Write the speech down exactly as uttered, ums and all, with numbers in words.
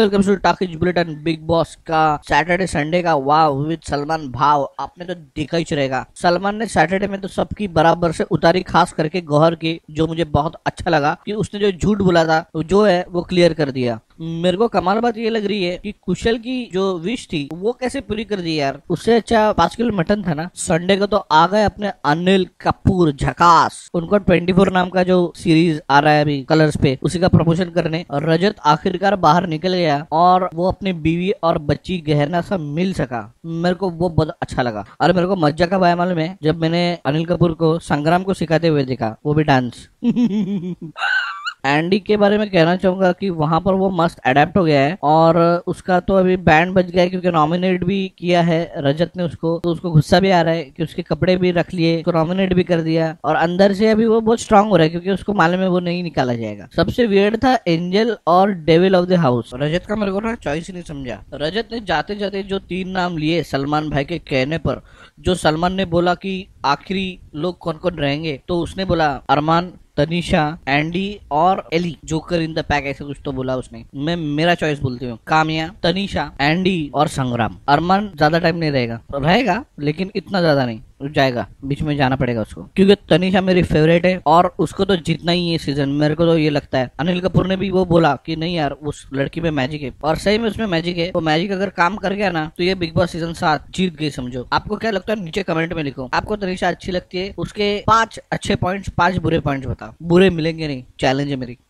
Welcome to talkies bulletin. Bigg Boss का Saturday Sunday का वाव विद सलमान भाव आपने तो देखा ही रहेगा। सलमान ने सैटरडे में तो सबकी बराबर से उतारी, खास करके गौहर की, जो मुझे बहुत अच्छा लगा कि उसने जो झूठ बोला था जो है वो क्लियर कर दिया। मेरे को कमाल बात ये लग रही है कि कुशल की जो विश थी वो कैसे पूरी कर दी यार। उससे अच्छा पांच किलो मटन था ना। संडे को तो आ गए अपने अनिल कपूर झकास, उनको ट्वेंटी फोर नाम का जो सीरीज आ रहा है अभी कलर्स पे, उसी का प्रमोशन करने। और रजत आखिरकार बाहर निकल गया और वो अपनी बीवी और बच्ची गहना सा मिल सका। मेरे को वो बहुत अच्छा लगा। और मेरे को मज्जा का आया मालूम है, जब मैंने अनिल कपूर को संग्राम को सिखाते हुए देखा, वो भी डांस। एंडी के बारे में कहना चाहूंगा कि वहां पर वो मस्त अडेप्ट हो गया है और उसका तो अभी बैंड बज गया है, क्योंकि नॉमिनेट भी किया है रजत ने उसको। तो उसको गुस्सा भी आ रहा है कि उसके कपड़े भी रख लिए, उसको नॉमिनेट भी कर दिया। और अंदर से अभी वो बहुत स्ट्रांग हो रहा है, क्योंकि उसको मालूम है वो नहीं निकाला जाएगा। सबसे वियर्ड था एंजल और devil of the house. Rajat का मेरे को ना चॉइस ही नहीं समझा। रजत ने जाते जाते जो तीन नाम लिए सलमान भाई के कहने पर, जो सलमान ने बोला कि आखिरी लोग कौन कौन रहेंगे, तो उसने बोला अरमान, तनीषा, एंडी और Ellie, joker in the pack, ऐसे कुछ तो बोला उसने। मैं मेरा चॉइस बोलती हूँ, काम्या, तनीषा, एंडी और संग्राम। अरमान ज्यादा टाइम नहीं रहेगा, रहेगा लेकिन इतना ज्यादा नहीं, जाएगा, बीच में जाना पड़ेगा उसको, क्योंकि तनीषा मेरी फेवरेट है और उसको तो जीतना ही है सीजन। मेरे को तो ये लगता है। अनिल कपूर ने भी वो बोला कि नहीं यार, उस लड़की में मैजिक है, और सही में उसमें मैजिक है। वो मैजिक अगर काम कर गया ना तो ये बिग बॉस सीजन सात जीत गई समझो। आपको क्या लगता है नीचे कमेंट में लिखो। आपको तनीषा अच्छी लगती है, उसके पांच अच्छे पॉइंट्स, पांच बुरे पॉइंट्स बताओ। बुरे मिलेंगे नहीं, चैलेंज है मेरी।